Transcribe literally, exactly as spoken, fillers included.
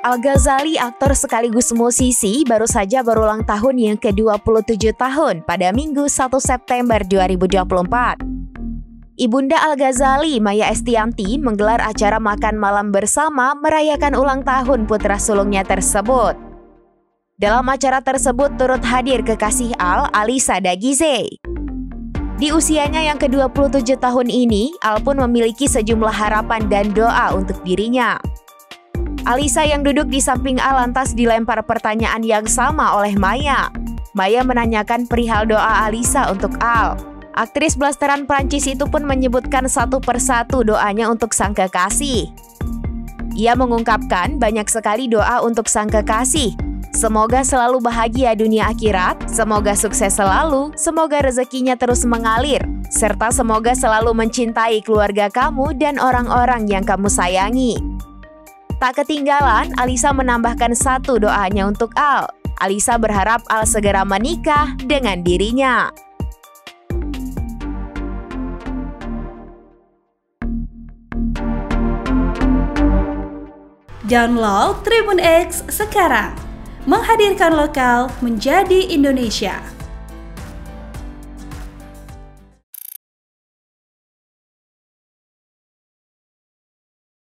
Al-Ghazali, aktor sekaligus musisi, baru saja berulang tahun yang ke dua puluh tujuh tahun pada Minggu satu September dua ribu dua puluh empat. Ibunda Al-Ghazali, Maya Estianty, menggelar acara makan malam bersama merayakan ulang tahun putra sulungnya tersebut. Dalam acara tersebut turut hadir kekasih Al, Alisa Dagize. Di usianya yang ke dua puluh tujuh tahun ini, Al pun memiliki sejumlah harapan dan doa untuk dirinya. Alisa yang duduk di samping Al lantas dilempar pertanyaan yang sama oleh Maya. Maya menanyakan perihal doa Alisa untuk Al. Aktris blasteran Prancis itu pun menyebutkan satu persatu doanya untuk sang kekasih. Ia mengungkapkan banyak sekali doa untuk sang kekasih. Semoga selalu bahagia dunia akhirat, semoga sukses selalu, semoga rezekinya terus mengalir, serta semoga selalu mencintai keluarga kamu dan orang-orang yang kamu sayangi. Tak ketinggalan, Alisa menambahkan satu doanya untuk Al. Alisa berharap Al segera menikah dengan dirinya. Download Tribun X sekarang, menghadirkan lokal menjadi Indonesia.